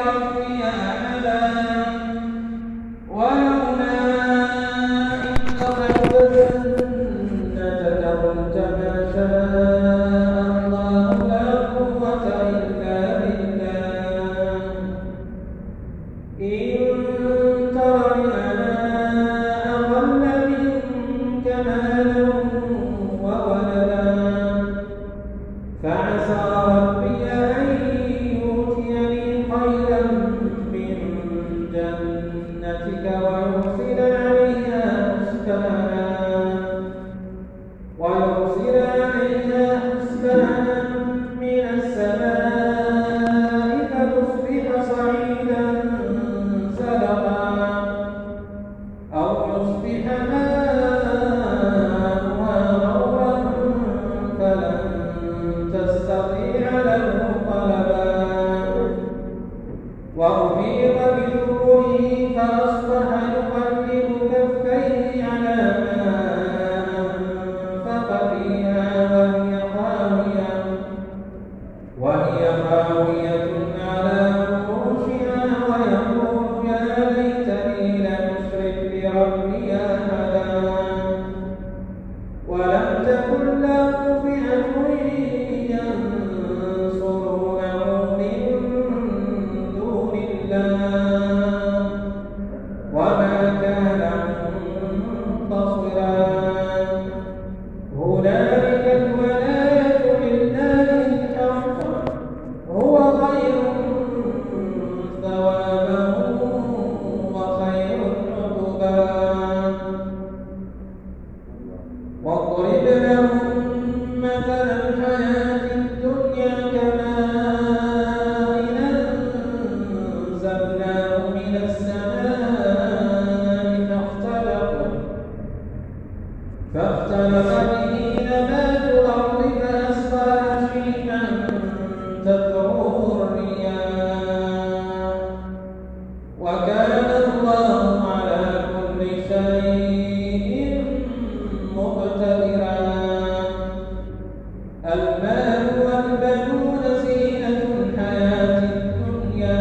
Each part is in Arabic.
بربي أحدا ولولا إذ دخلت جنتك قلت ما شاء الله لا قوة إلا بالله إن ترني أنا أقل منك مالا وولدا فعسى ربي أن يؤتيني خيرا من جنتك ويرسل عليها حسبانا من السماء فتصبح صعيدا زلقا أو يصبح ماؤها غورا فلن تستطيع له طلبا وأحيط بثروه فأصبح يقلب كفيه على ما أنفق فيها وهي خاوية على عروشها ويقول يا ليتني لم أشرك بربي أحدا ولم تكن له فئة ينصرونه من دون الله وما كان منتصرا هنالك الولاية لله الحق هو خير ثوابا وخير عقبا واضرب لهم مثل الحياة الدنيا كماء أنزلناه من السماء فاختلط به نبات الأرض فأصبح هشيما تذروه الرياح وكان الله على كل شيء مقتدرا المال والبنون زينة الحياة الدنيا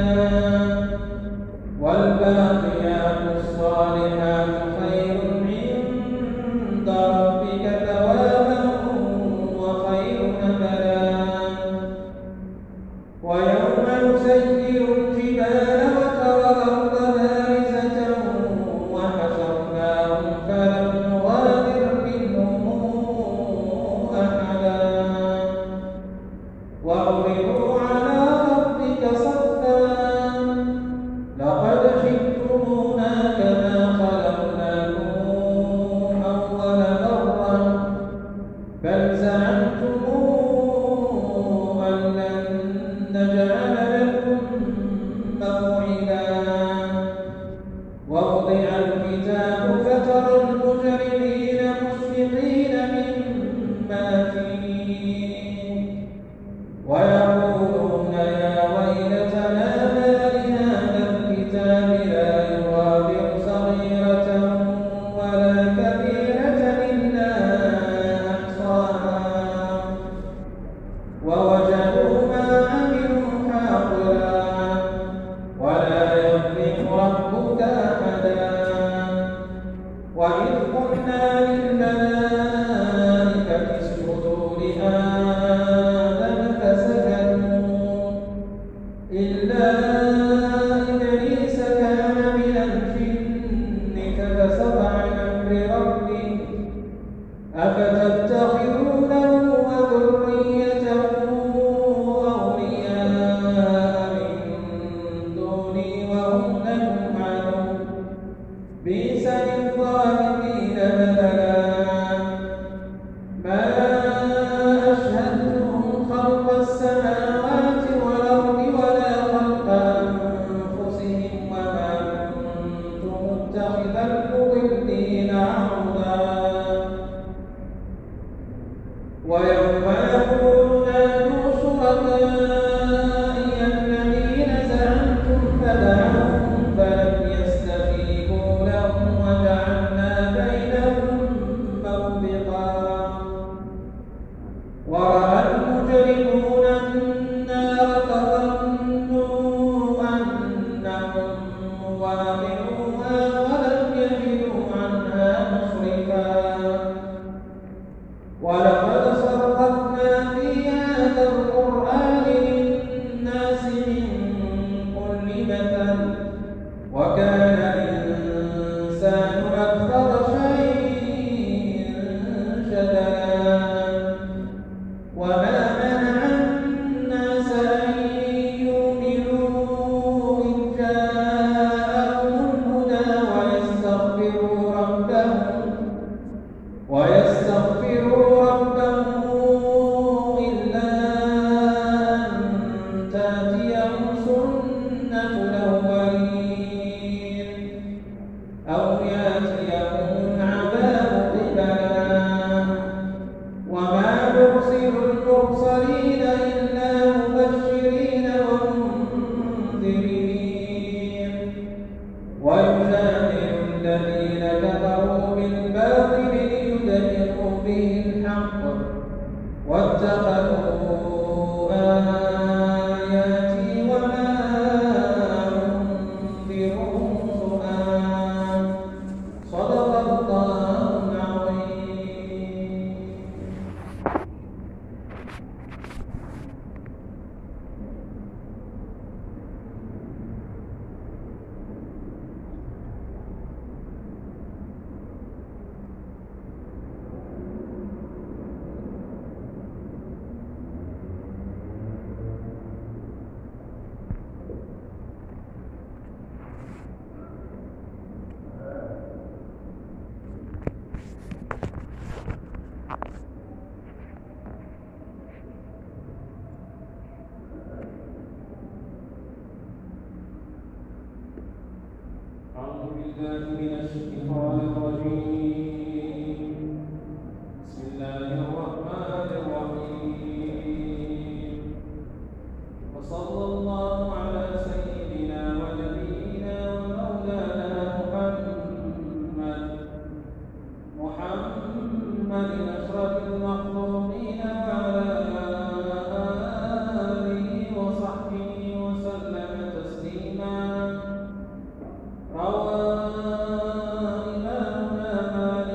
والباقيات الصالحات خير عند ربك ثوابا وخير أملا ويوم نسير الجبال وترى الأرض بارزة وحشرناهم فلم نغادر منهم أحدا وعرضوا على ربك صفا لقد جئتمونا كما خلقناكم أول مرة بل زعمتم أن لن نجعل لكم موعدا ووضع الكتاب فترى المجرمين مشفقين مما فيه ويقولون يا ويلتنا ما لهذا الكتاب لا يغادر صغيرة ولا كبيرة إلا أحصاها ووجدوا ما عملوا حاضرا ولا يظلم ربك أحدا وإذ قلنا للملائكة اسجدوا لآدم فسجدوا إلا إبليس كان من الجن ففسق عن أمر ربه أفتتخذونه وذريته أولياء من دوني وهم لكم عدو بئس للظالمين بدلا ما أشهدتهم خلق السماوات والأرض ولا خلق أنفسهم وما كنت متخذ المضلين عضدا ويوم يقول نادوا شركائي الذين زعمتم فدعوهم فلم يستجيبوا لهم وجعلنا أعوذ بالله من الشيطان الرجيم. بسم الله الرحمن الرحيم. وصلى الله على سيدنا ونبينا ومولانا محمد أشرف المخلوقين وعلى آله وصحبه وسلم تسليما. روى إمامنا مالك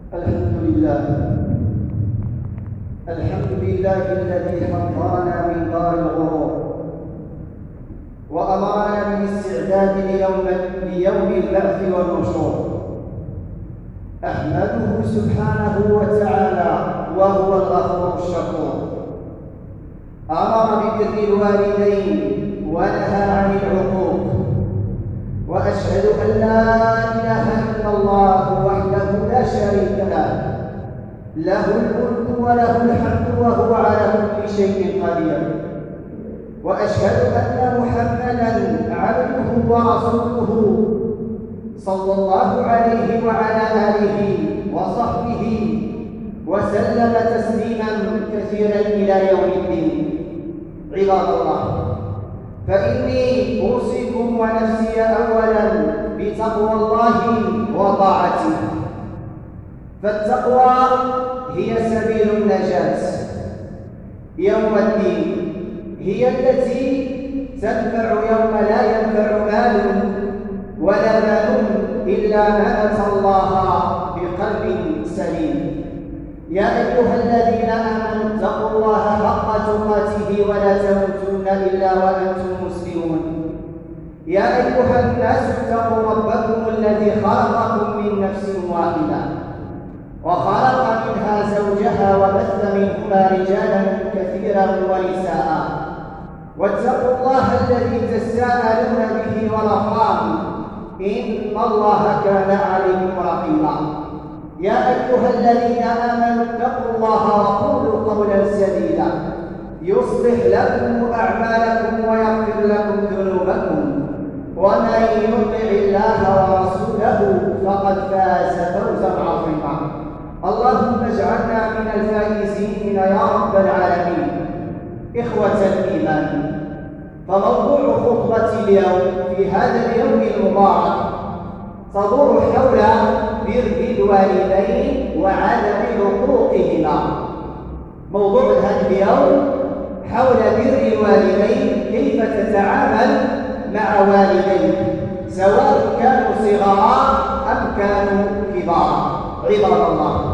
الحمد لله الذي حذرنا من دار الغرور وأمرنا بالاستعداد ليوم البعث والنشور. أحمده سبحانه وتعالى وهو الغفور الشكور. أمر ببر الوالدين ونهى عن العقوق، وأشهد أن لا إله إلا الله وحده لا شريك له، له الملك وله الحمد وهو على كل شيء قدير. وأشهد أن محمدًا عبده ورسوله صلى الله عليه وعلى آله وصحبه وسلم تسليمًا كثيرًا إلى يوم الدين. عباد الله، فإني أوصيكم ونفسي أولاً بتقوى الله وطاعته، فالتقوى هي سبيل النجاة يوم الدين، هي التي تنفع يوم لا ينفع مال ولا بنون إلا من أتى الله بقلب سليم. يا أيها الذين آمنوا اتقوا الله حق تقاته ولا تموتن إلا وأنتم مسلمون. يا أيها الناس اتقوا ربكم الذي خلقكم من نفس واحدة وخلق منها زوجها وبث منهما رجالا كثيرا ونساء، واتقوا الله الذي تساءلون به والأرحام إن الله كان عليكم رقيبا. يا أيها الذين آمنوا اتقوا الله وقولوا قولا سديدا يصلح لكم أعمالكم ويغفر لكم ذنوبكم، ومن يطع الله ورسوله فقد فاز فوزا عظيما. اللهم اجعلنا من الفائزين يا رب العالمين. إخوة الإيمان، فموضوع خطبة اليوم في هذا اليوم المبارك تدور حول بر الوالدين وعدم عقوقهما. موضوع هذا اليوم حول بر الوالدين، كيف تتعامل مع والديك سواء كانوا صغارا أم كانوا كبارا. عباد الله،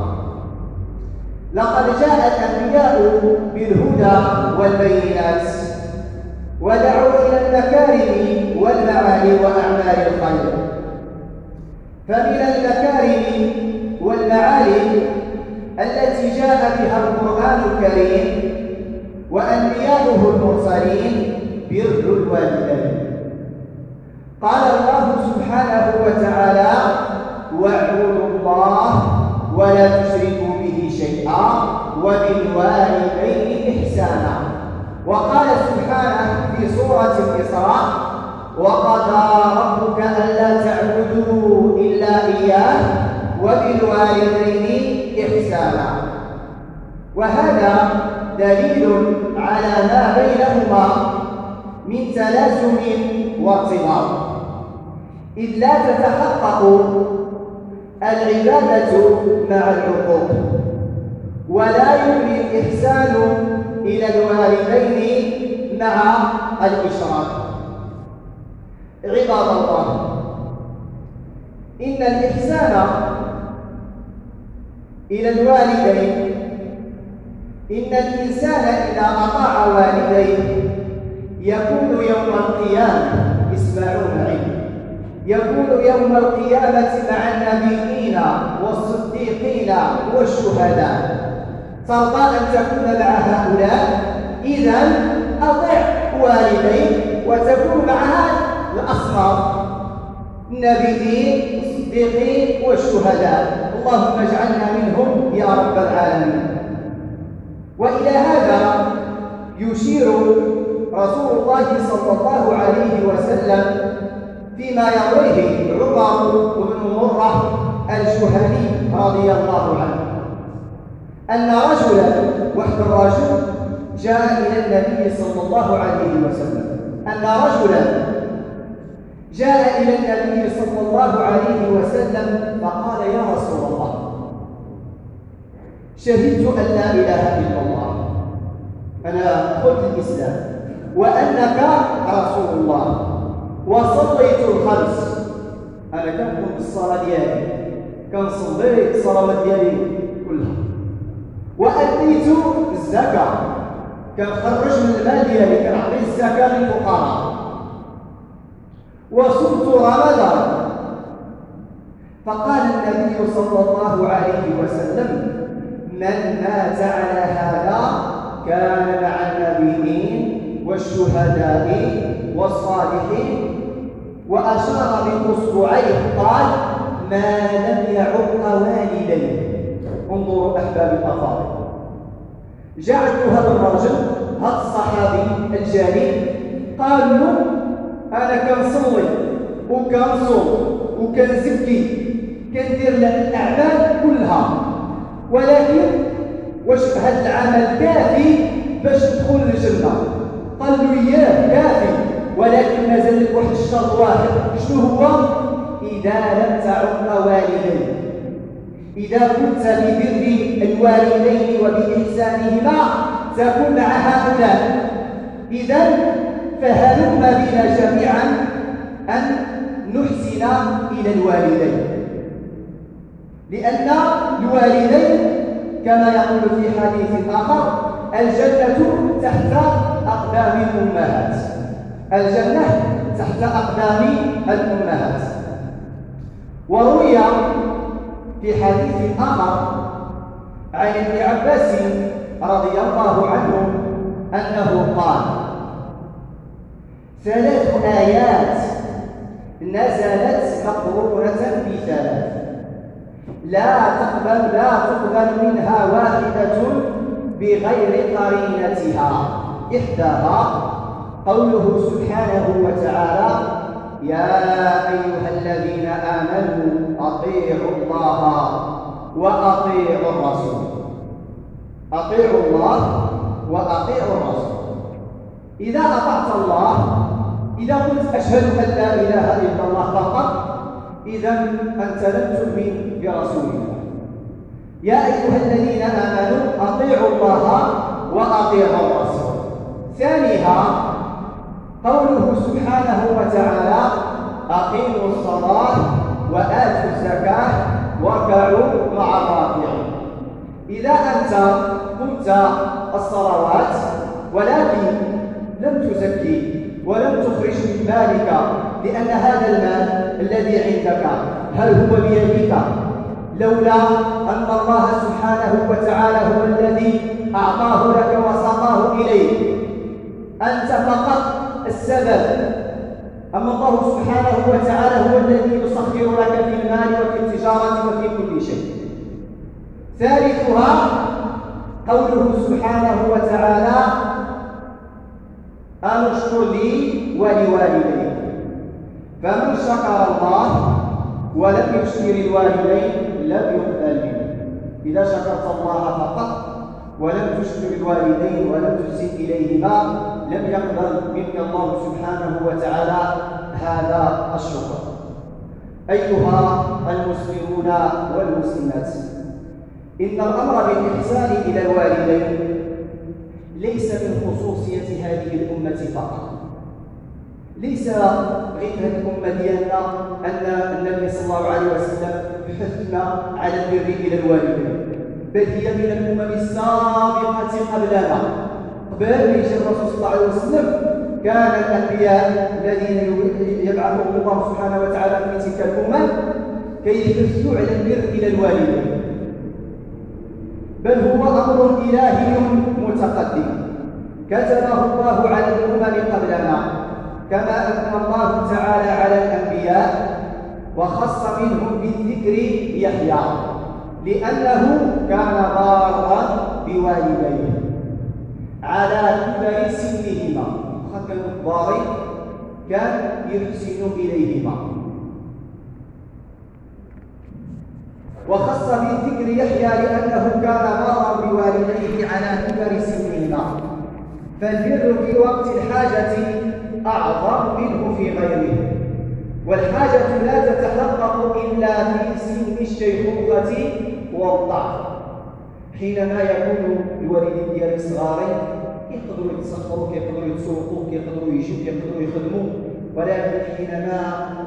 لقد جاء الأنبياء بالهدى والبينات ودعوا إلى المكارم والمعالي وأعمال الخير. فمن المكارم والمعالي التي جاء بها القرآن الكريم وأنبياؤه المرسلين بر الوالدين. قال الله سبحانه وتعالى: واعبدوا الله ولا تشركوا به شيئا وبالوالدين إحسانا. وقال سبحانه في سورة الإسراء: وقضى ربك ألا تعبدوا إلا إياه وبالوالدين إحسانا. وهذا دليل على ما بينهما من تلازم وارتباط، إذ لا تتحقق العبادة مع العقوق، ولا يمكن الإحسان إلى الوالدين مع الإشراك. عباد الله، إن الإحسان إلى الوالدين، إن الإنسان إذا أطاع والديه يكون يوم القيامة، اسمعون عندي، يكون يوم القيامة مع النبيين والصديقين والشهداء. ترضى أن تكون مع هؤلاء؟ إذن أطع والديك وتكون مع الأصحاب، النبيين والصديقين والشهداء. اللهم اجعلنا منهم يا رب العالمين. وإلى هذا يشير رسول الله صلى الله عليه وسلم فيما يرويه عمر بن مرة الجهني رضي الله عنه، أن رجلا وحد الرجل جاء إلى النبي صلى الله عليه وسلم، أن رجلا جاء إلى النبي صلى الله عليه وسلم فقال: يا رسول الله، شهدت أن لا إله إلا الله، أنا قلت الإسلام وأنك رسول الله وصليت الخمس، أنا كنقوم بالصلاة ديالي كنصلي الصلوات ديالي كلها، وأديت الزكاة، كنخرج من المال ديالي كنعطي الزكاة للفقراء، وصمت رمضان. فقال النبي صلى الله عليه وسلم: من مات على هذا كان مع النبيين والشهداء والصالحين. وأشار بأصبعيه قال: ما لم يعق والديه. انظروا أحبابي الأفاضل، جعلت هذا الرجل، هذا الصحابي الجليل، قال له: أنا كنصلي وكنصوم وكنزكي، كندير الأعمال كلها، ولكن واش هذا العمل كافي باش تدخل الجنة؟ قال له: إياه كافي، ولكن مازال لك واحد الشرط واحد. شنو هو؟ إذا لم تعق والديك، إذا كنت ببر الوالدين وبإحسانهما تكون مع هؤلاء. إذن فهلم بنا جميعا أن نحسن إلى الوالدين، لأن الوالدين كما يقول في حديث آخر: الجنة تحت أقدام الأمهات. الجنة تحت أقدام الأمهات. وروي في حديث آخر عن ابن عباس رضي الله عنه أنه قال: 3 آيات نزلت مقرونة ب3 لا تقبل منها واحدة بغير قرينتها. إحداها قوله سبحانه وتعالى: يا أيها الذين آمنوا أطيعوا الله وأطيعوا الرسول. أطيعوا الله وأطيعوا الرسول. إذا أطعت الله، إذا قلت أشهد أن لا إله إلا الله فقط، إذا أنت لم تؤمن برسول الله. يا أيها الذين آمنوا أطيعوا الله وأطيعوا الرسول. ثانيها قوله سبحانه وتعالى: أقيموا الصلاة وآتوا الزكاة واركعوا مع الراكعين. إذا أنت قمت الصلوات ولكن لم تزكي ولم تخرج من مالك، لأن هذا المال الذي عندك هل هو بيدك؟ لولا أن الله سبحانه وتعالى هو الذي أعطاه لك وساقاه إليك، أنت فقط السبب، أما الله سبحانه وتعالى هو الذي يسخر لك في المال وفي التجارة وفي كل شيء. ثالثها قوله سبحانه وتعالى: أن اشكر لي ولوالديك. فمن شكر الله ولم يشكر الوالدين لم يقبل منه. إذا شكرت الله فقط ولم تشكر الوالدين ولم تحسن إليهما لم يقبل منك الله سبحانه وتعالى هذا الشكر. أيها المسلمون والمسلمات، إن الأمر بالإحسان إلى الوالدين ليس من خصوصية هذه الأمة فقط. ليس غير هذه الأمة ديالنا أن النبي صلى الله عليه وسلم حثنا على البر إلى الوالدين، بل هي من الأمم السابقة قبلنا. قبل ما يجي الرسول صلى الله عليه وسلم كان الأنبياء الذين يبعثهم الله سبحانه وتعالى في تلك الأمة كيحثوا على البر إلى الوالدين، بل هو أمر إلهي متقدم كتبه الله على الأمم قبلنا، كما أثنى الله تعالى على الأنبياء وخص منهم بالذكر يحيى لأنه كان بارا بوالديه على كبر سنهما، كان كبار كان يحسن إليهما. وخص بالذكر يحيى لأنه كان بارا بوالديه على كبر سنهما، فالبر في وقت الحاجة أعظم منه في غيره، والحاجة لا تتحقق إلا في سن الشيخوخة والضعف، حينما يكون الوالدين ديالي صغارين يقدروا يتسخروا، كيقدروا يتسوقوا، كيقدروا يجيو، كيقدروا يخدموا، ولكن حينما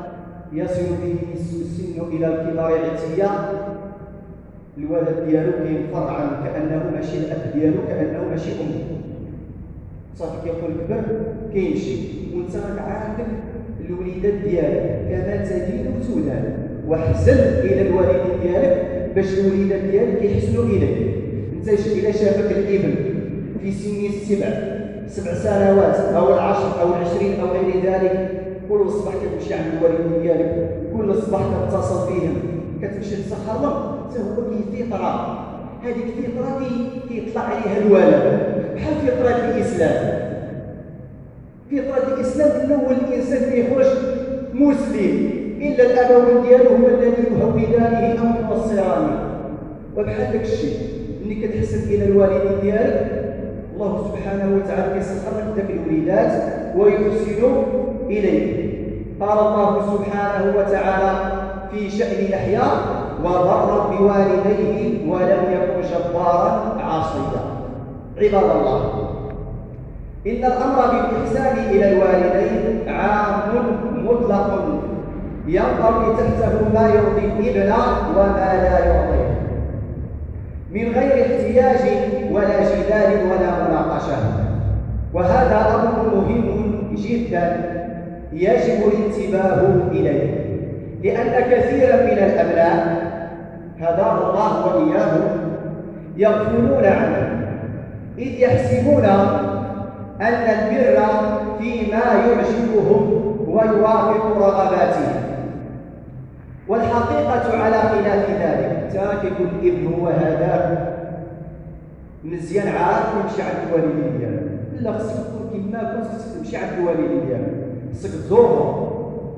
يصل به السن إلى الكبار عتيا، الولد ديالو كينفر عنه كأنه ماشي الأب ديالو، كأنه ماشي أمه. صافي كيقول كبر كيمشي، وانت راك عندك الوليدات ديالك كما تدين تدان، واحزن إلى الوالدين ديالك باش الوليدات ديالك يحسنوا إليك. انت إلا شافك الابن في سن 7 سنوات أو 10 أو 20 أو غير ذلك، كل صباح كتمشي عند الوالدين ديالك، كل صباح كتتصل بهم، كتمشي تسخر لهم، حتى هو فطرة. هذيك الفطرة كيطلع عليها الولد بحال فطرة الإسلام. فطرة الإسلام أنه الإنسان كيخرج مسلم، إلا الأبوين ديالو هما الذين يهودانه أو ينصرانه. وبحال داك الشيء ملي كتحسن إلى الوالدين ديالك، الله سبحانه وتعالى كيسخر لك ذاك الوليدات ويحسن إليك. قال الله سبحانه وتعالى في شأن يحيى: وبرا بوالديه ولم يكن جبارا عاصيا. عباد الله، إن الأمر بالإحسان إلى الوالدين عام مطلق ينطوي تحته ما يرضي الابن وما لا يرضيه، من غير احتياج ولا جدال ولا مناقشة. وهذا أمر مهم جدا يجب الانتباه إليه، لأن كثيرا من الأبناء هداه الله وإياهم يغفلون عنه، إذ يحسبون أن البر فيما يعجبهم ويوافق رغباتهم، والحقيقة على خلاف ذلك. كيكون الابن هو هذاك مزيان عارف يمشي عند الوالدين ديالو، لا خصك تكون كما كنت تمشي عند الوالدين ديالو، خصك تزورهم.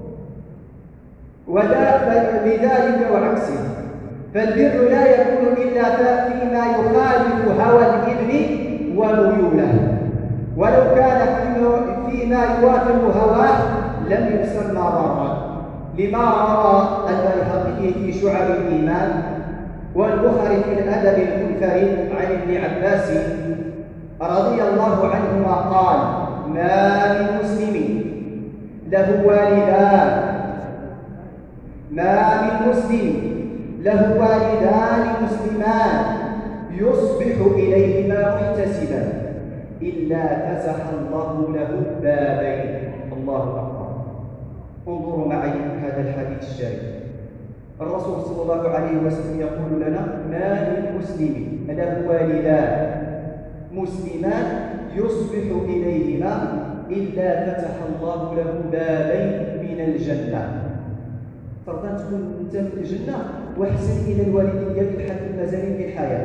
لذلك وعكسه، فالبر لا يكون إلا فيما يخالف هوى الابن وميوله، ولو كان فيما يوافق هواه لم يسمى برا، لما روى البيهقي في شعب الإيمان والبخاري في الأدب المنفرد عن ابن عباس رضي الله عنهما قال: ما من مسلم له والدان مسلمان يصبح إليهما محتسبا إلا فتح الله له بابين. الله أكبر. انظروا معي هذا الحديث الشريف. الرسول صلى الله عليه وسلم يقول لنا: ما من مسلم له والدان مسلمان يصبح إليهما إلا فتح الله له بابين من الجنة. فرضا تكون انت في الجنة واحسن إلى الوالدين ديالك بحال المزامين في الحياة،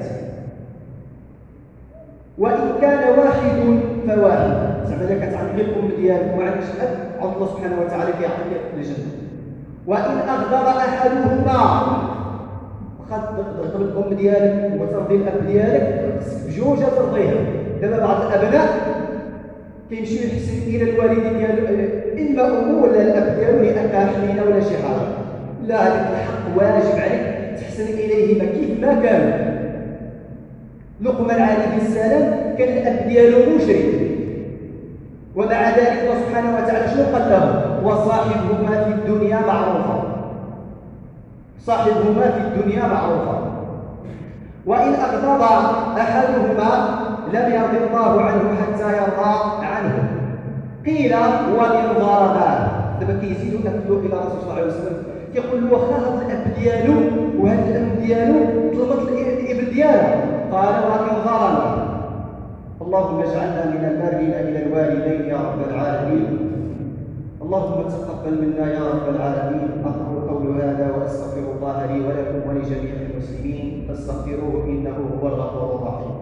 وإن كان واحد فواحد. زعما إلا كتعطي الأم ديالك وعندك أب، الله سبحانه وتعالى كيعطيك الجنة. وإن أغضب أحدهما، واخا تغضب الأم ديالك وترضي الأب ديالك، خصك بجوج ترضيها. دابا بعض الأبناء كيمشي يحسن إلى الوالدين ديالو، إما أمه ولا الأب ديالو لأنها حنينة ولا شي حاجة، لا، هذاك الحق واجب عليك تحسن إليهما كيف ما كانوا. لقمان عليه السلام كان الأب ديالو مشرك، ومع ذلك الله سبحانه وتعالى شنو قال له؟ وصاحبهما في الدنيا معروفا. صاحبهما في الدنيا معروفا. وإن أغضب أحدهما لم يرضي الله عنه حتى يرضى عنه. قيل: وإن ضرباه. دابا كيزيدوا كتلو إلى الرسول صلى الله عليه وسلم كيقول له: واخا هذا الأب ديالو وهذا الأم ديالو طلبت الابن ديالها، قال: وإن ظلمه. اللهم اجعلنا من البارين إلى الوالدين يا رب العالمين. اللهم تقبل منا يا رب العالمين. أقول قولي هذا وأستغفر الله لي ولكم ولجميع المسلمين، فاستغفروه إنه هو الغفور الرحيم.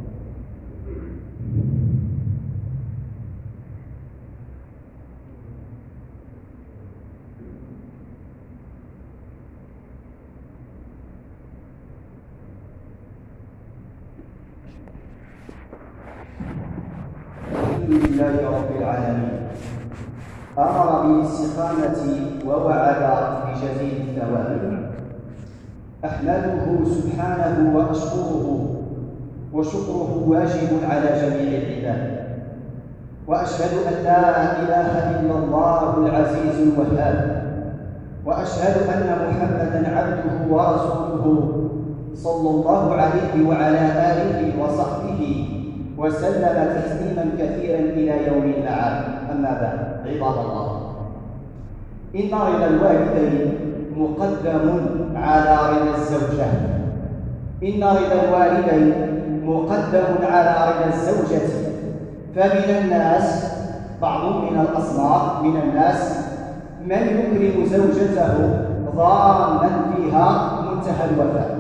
الحمد لله رب العالمين، أمر بالاستقامة ووعد بجزيل الثواب. أحمده سبحانه وأشكره، وشكره واجب على جميع العباد. وأشهد أن لا إله إلا الله العزيز الوهاب، وأشهد أن محمدًا عبده ورسوله صلى الله عليه وعلى آله وصحبه وسلم تسليمًا كثيرًا إلى يوم المعاد. أما بعد، عباد الله، إن رضا الوالدين مقدم على رضا الزوجة. إن رضا الوالدين مقدم على رضا الزوجة. فمن الناس بعض من الأصناف من الناس من يكرم زوجته ظانا فيها منتهى الوفاء،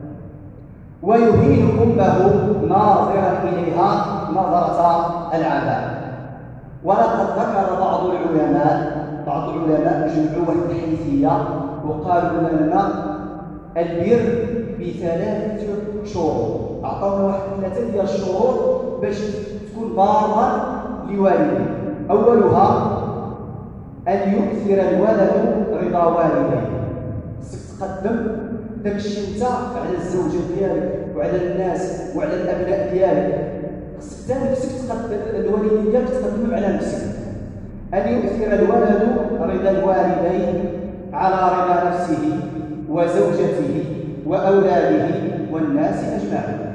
ويهين أمه ناظرا إليها نظرة العذاب. ولقد ذكر بعض العلماء جمعوا واحد الحيثية وقالوا لنا البر ب3 شروط. أعطونا واحد 3 ديال الشروط باش تكون بارا لوالديه. أولها أن يؤثر الولد رضا والديه. خصك تقدم داك الشيء انت على الزوجه ديالك وعلى الناس وعلى الابناء ديالك. خصك انت نفسك تقدم الوالدين ديالك تقدمهم على نفسك. أن يؤثر الولد رضا الوالدين على رضا نفسه وزوجته وأولاده والناس أجمعين.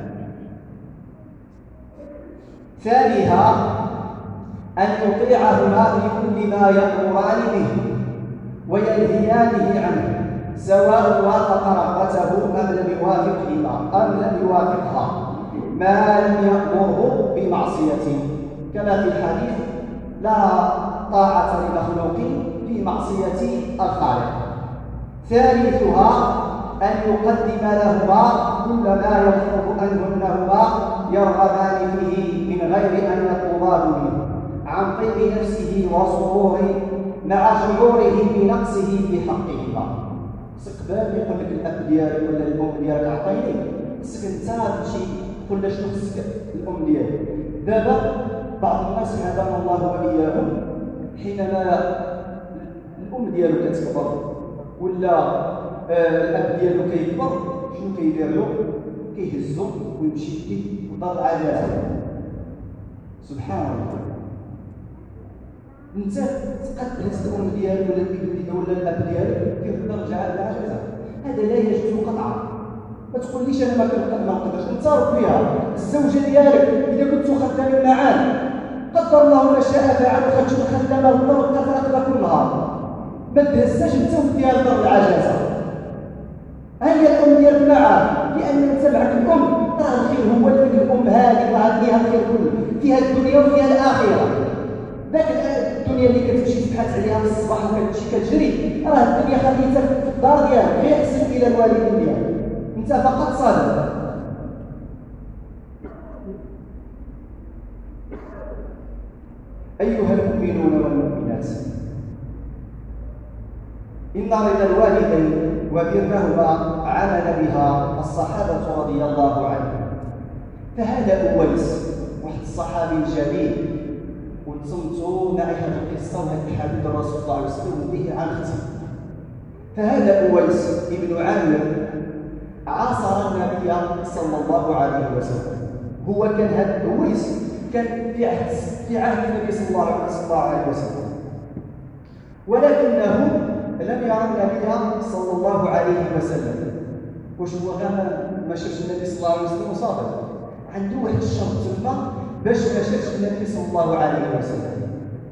ثانيها أن يطيعهما في كل ما يأمران به وينهيانه عنه، سواء وافق رغبته أم لم يوافقها، ما لم يأمره بمعصية، كما في الحديث: لا طاعة لمخلوق في معصية الخالق. ثالثها أن يقدم لهما كل ما يطلب أنهما يرغبان فيه من غير أن يطلباه منه، عن طيب نفسه وسروره مع شعوره بنقصه في حقهما. استقبال يقول لك الأب ديالك ولا الأم ديالك عطيني، خصك أنت تمشي تقول له شنو خصك الأم ديالك. دابا بعض الناس هدانا الله وإياهم حينما الأم ديالو كتكبر ولا الأب ديالو كيكبر، شنو كيدير له؟ كيهزو ويمشي بيه ودار العجلة. سبحان الله. انت تقدس الأم ديالو ولا الأب ديالو كيف ترجع العجلة. هذا لا يجوز قطعا. ما تقوليش انا ما نقدرش. انت ربيها. الزوجه ديالك اذا كنتو خدامين معاه قدر الله ما شاء فعل، وخرجت خدامه وضرب كفرك كل نهار، ما تهزاش انت وديها لدار العجزه. هي الام ديالك معاه، لان انت معك الام راه الخير هو لك. الام هذه راه فيها الخير كله، فيها الدنيا وفيها الاخره. ذاك الدنيا اللي كتمشي تبحث عليها في الصباح وكتمشي كتجري، راه الدنيا خليتها في الدار ديالك، غير احسن الى الوالدين ديالك، انت فقط صادق. أيها المؤمنون والمؤمنات، إن رضا الوالدين وبرهما عمل بها الصحابة رضي الله عنهم. فهذا أويس واحد الصحابي جليل، وتصمتوا نائحة القصة وهذا الحديث الرسول صلى الله عليه وسلم به عن اختي. فهذا أويس ابن عامر عاصر النبي صلى الله عليه وسلم. هو كان هذا أويس كان في عهد النبي صلى الله عليه وسلم، ولكنه لم يرى النبي صلى الله عليه وسلم. واش هو ما شافش النبي صلى الله عليه وسلم وصابر؟ عنده واحد الشرط تما باش ما شافش النبي صلى الله عليه وسلم،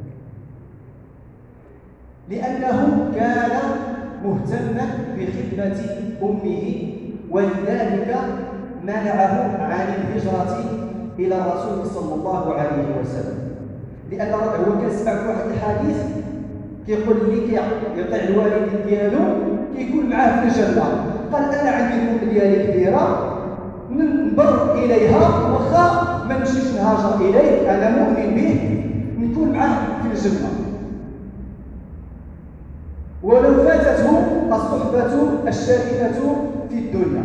لأنه كان مهتما بخدمة أمه، ولذلك منعه عن الهجرة إلى الرسول صلى الله عليه وسلم. لأن هو كان سمع في واحد الحديث كيقول لي يطيع الوالد ديالو كيكون معاه في الجنة. قال أنا عندي الأم ديالي كبيرة نبر إليها، واخا ما نمشيش نهاجر إليه، أنا مؤمن به نكون معاه في الجنة، ولو فاتته الصحبة الشريفة في الدنيا.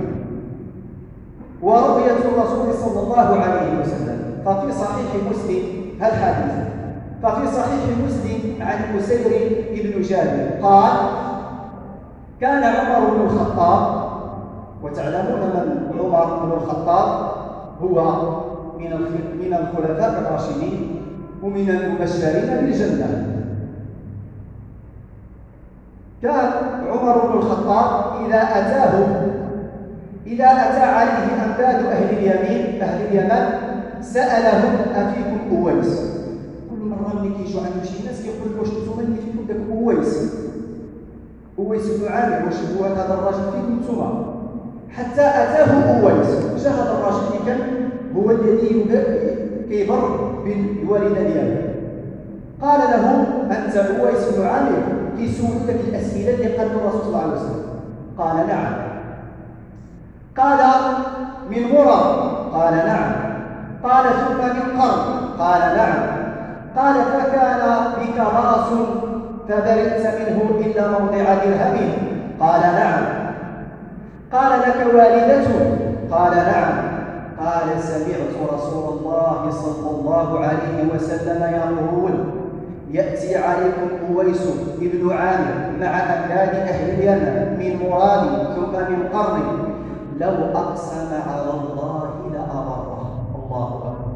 ورؤية الرسول صلى الله عليه وسلم. ففي صحيح مسلم الحديث، ففي صحيح مسلم عن أسير بن جابر قال: كان عمر بن الخطاب، وتعلمون من عمر بن الخطاب، هو من الخلفاء الراشدين ومن المبشرين بالجنة. كان عمر بن الخطاب إذا أتى عليه أنباد أهل اليمن سألهم أفيكم أويس؟ كل مرة ملي كيجيو عنده شي ناس كيقول له واش نتوما اللي فيكم داك أويس بن عامر، واش هو هذا الراجل فيكم نتوما؟ حتى أتاه أويس، جاء هذا الراجل اللي كان هو الذي كيبر بالوالدة ديالو، قال له أنت أويس بن عامر؟ كيسولو داك الأسئلة اللي قال الرسول صلى الله عليه وسلم. قال نعم. قال من مرر؟ قال نعم. قال ثم من قرن؟ قال نعم. قال فكان بك رأس فبرئت منه إلا موضع درهم؟ قال نعم. قال لك والدة؟ قال نعم. قال سمعت رسول الله صلى الله عليه وسلم يقول يأتي عليكم أويس بن عامر مع أبناء أهل اليمن من مراد ثم من قرن لو أقسم على الله لأبره. الله أكبر.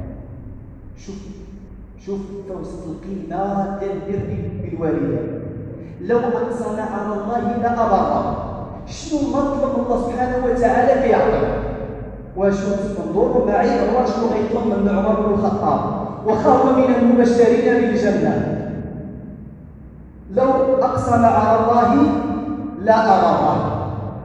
شوف توسط القيمة ديال البر بالوالدين. لو أقسم على الله لأبره. شنو مطلب الله سبحانه وتعالى كيعطي؟ واش انظروا معي الله شنو غيطلب من عمر بن الخطاب واخا هو من المبشرين بالجنة. لو أقسم على الله لأبره.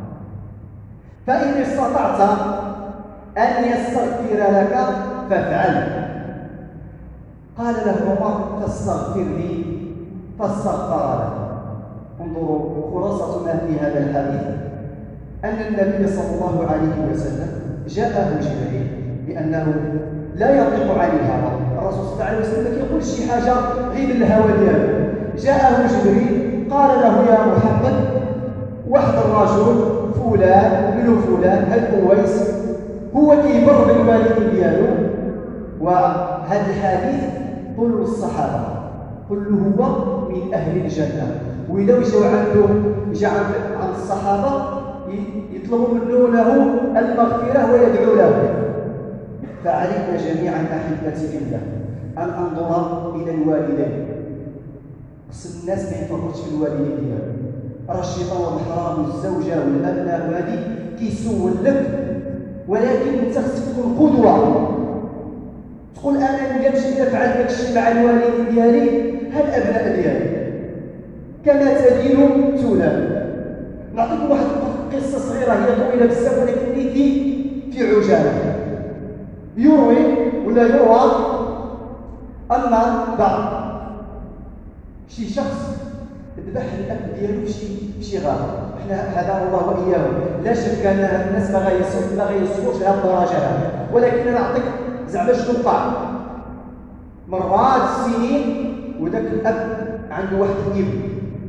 فإن استطعت أن يستغفر لك فافعل. قال له عمر فاستغفر لي فاستغفر له. انظروا خلاصة ما في هذا الحديث أن النبي صلى الله عليه وسلم جاءه جبريل بأنه لا ينطق عن الهوى. الرسول صلى الله عليه وسلم ما كيقولش شي حاجة غير الهوى ديالو. جاءه جبريل قال له يا محمد واحد الرجل فلان بن فلان هذا أويس هو كيبر بالوالدين ديالو، وهذا الحديث قل للصحابة قل له هو من أهل الجنة. وإذا جاء عند الصحابة يطلبوا منه له المغفرة ويدعو له. فعلينا جميعا أحبتي في الله أن ننظر إلى الوالدين. خص الناس ما يفرطش في الوالدين ديالهم. راه الشيطان والحرام والزوجة والأبناء وهذه كيسول لك، ولكن أنت خصك تكون قدوة. تقول أنا ملي نمشي نفعل داك الشيء مع الوالدين ديالي ها الأبناء ديالي كما تدين تولد. نعطيكم واحد قصة صغيرة هي طويلة بزاف ولكن في عجالة. يروي ولا يروى أن بعض شي شخص ذبح الأب ديالو في شي غابة. حنا هذا الله وإياه لا شك أن الناس ما غيصبوش لهذه الدرجة هذه، ولكن أنا أعطيك زعما شنو وقع. مرات سنين وذاك الأب عنده واحد الابن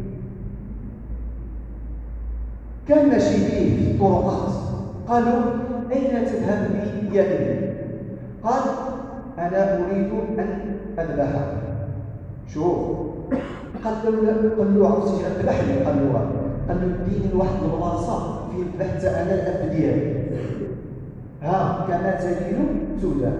كان ماشي به في الطرقات. قالوا أين تذهب بي يا ابني؟ قال أنا أريد أن أذبحك. شوف قال له عرفتي أذبحني؟ قال له اديني لواحد البلاصة فين ذبحت أنا الأب ديالي. ها كما تدين تودان.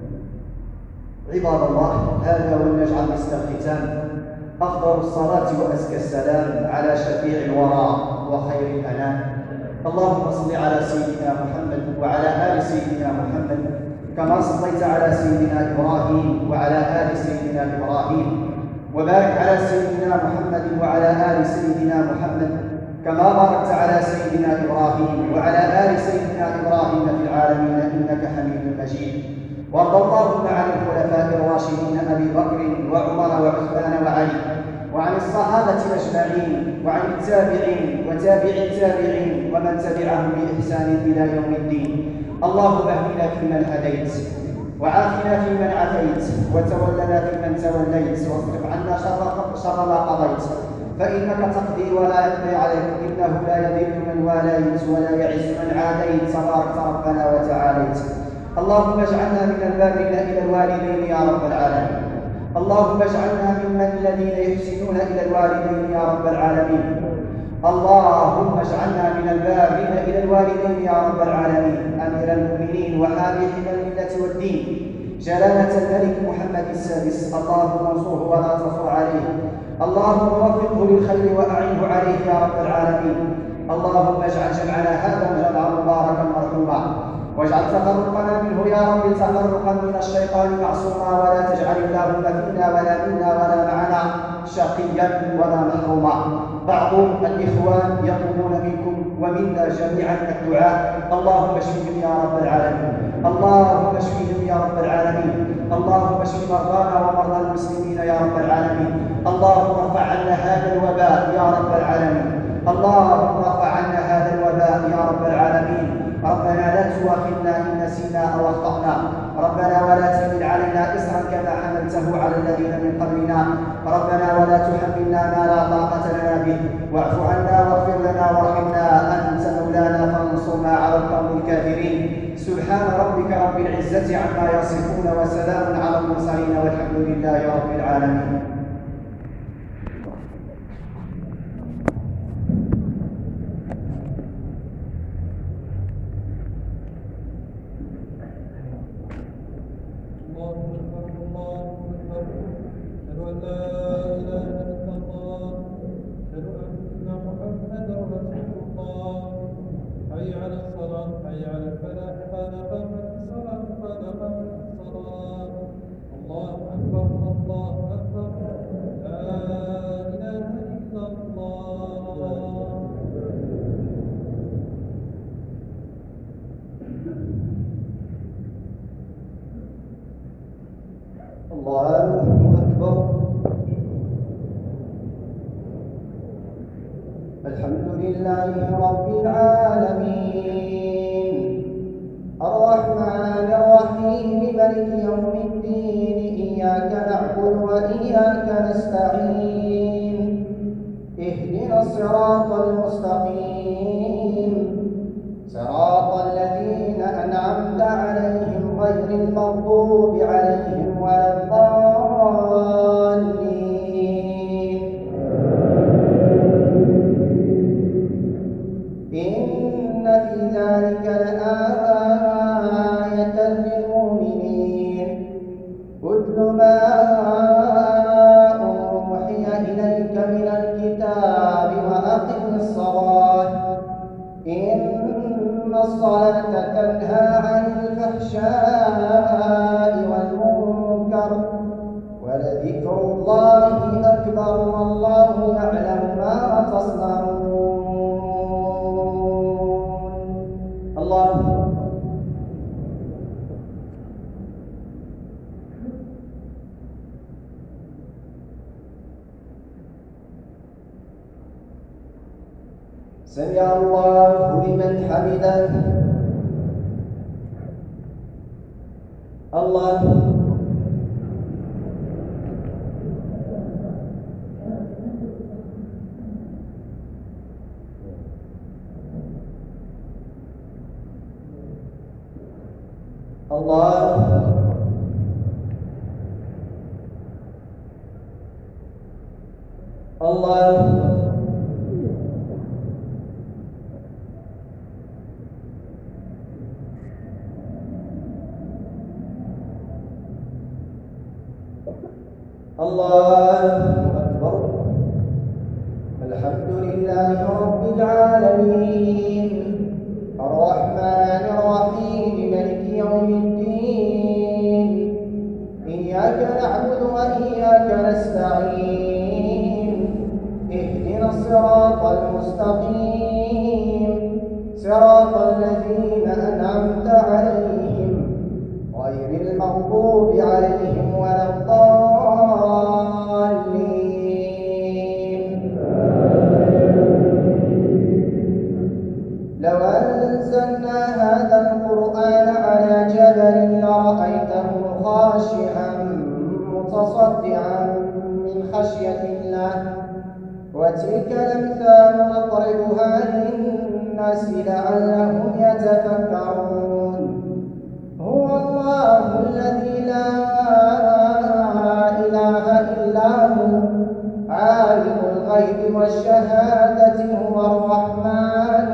عباد الله هذا ولنجعل مثل الختام أفضل الصلاة وأزكى السلام على شفيع الورى وخير الأنام. اللهم صل على سيدنا محمد وعلى آل سيدنا محمد كما صليت على سيدنا إبراهيم وعلى آل سيدنا إبراهيم، وبارك على سيدنا محمد وعلى آل سيدنا محمد كما باركت على سيدنا إبراهيم وعلى آل سيدنا إبراهيم في العالمين إنك حميد مجيد. وارض اللهم عن الخلفاء الراشدين أبي بكر وعمر وعثمان وعلي، وعن الصحابة أجمعين، وعن التابعين وتابع التابعين ومن تبعهم بإحسان إلى يوم الدين. اللهم اهدنا فيمن هديت، وعافنا فيمن عافيت، وتولنا فيمن توليت، واصرف عنا شر ما قضيت، فإنك تقضي ولا يقضي عليك، إنه لا يذل من واليت ولا يعز من عاديت، تبارك ربنا وتعاليت. اللهم اجعلنا من البارين إلى الوالدين يا رب العالمين. اللهم اجعلنا ممن الذين يحسنون إلى الوالدين يا رب العالمين. اللهم اجعلنا من البارين إلى الوالدين يا رب العالمين. أمير المؤمنين وحامي حمى الملة والدين، جلالة الملك محمد السادس، اللهم انصره ولا تنصر عليه، اللهم وفقه للخير وأعنه عليه يا رب العالمين. اللهم اجعل جمعنا هذا جمعا مباركا مرحوما، واجعل تفرقنا منه يا رب تفرقا من الشيطان معصوما، ولا تجعل اللهم فينا ولا منا ولا معنا شقيا ولا محروما. بعض الإخوان يطلبون منكم ومنا جميعا الدعاء. اللهم اشفهم يا رب العالمين، اللهم اشفهم يا رب العالمين، اللهم اشف مرضانا ومرضى المسلمين يا رب العالمين. اللهم ارفع عنا هذا الوباء يا رب العالمين، اللهم ارفع عنا هذا الوباء يا رب العالمين. ربنا لا تؤاخذنا إن نسينا أو أخطأنا، ربنا ولا تحمل علينا إصرا كما حملته على الذين من قبلنا، ربنا ولا تحملنا ما لا طاقة لنا به، واعف عنا واغفر لنا وارحمنا، أنت مولانا فانصرنا على القوم الكافرين. سبحان ربك رب العزة عما يصفون، وسلام على المرسلين، والحمد لله رب العالمين. الحمد لله رب العالمين، الرحمن الرحيم، ملك يوم الدين، إياك نعبد وإياك نستعين، اهدنا الصراط المستقيم، صراط الذين أنعمت عليهم غير المغضوب عليهم ولا الضالين. إن في ذلك لآية للمؤمنين. اتل ما أوحي إليك من الكتاب وأقم الصلاة، إن الصلاة تنهى عن الفحشاء والمنكر، ولذكر الله أكبر، والله يعلم ما تصنعون. الله سمع الله لمن حمده. الله الله الله الله أكبر. الحمد لله رب العالمين، الرحمن الرحيم، ملك يوم الدين، إياك نعبد وإياك نستعين، اهدنا الصراط المستقيم، صراط الذين أنعمت عليهم غير المغضوب عليهم ولا الضالين. لو أنزلنا هذا القرآن على جبل لرأيته خاشعا متصدعا من خشية الله، وتلك الأمثال نضربها للناس لعلهم يتفكرون. هو الله الذي لا إله إلا هو، عالم الغيب والشهادة، هو الرحمن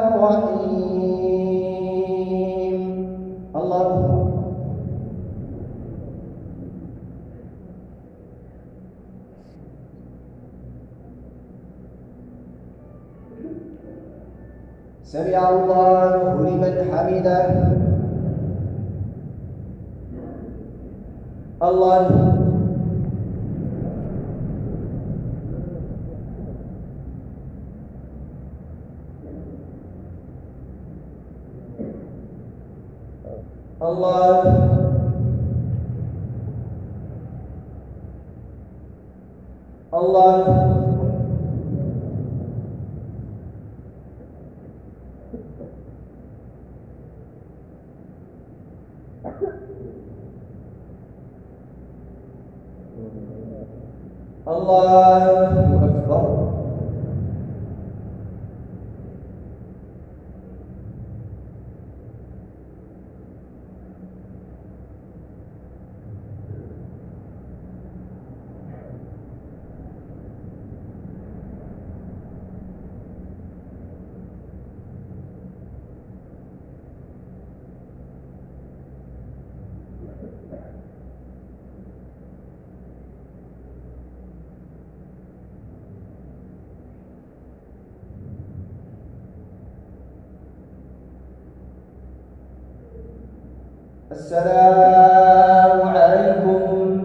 الرحيم. الله سمع الله لمن حمده. الله الله الله الله أكبر. السلام عليكم.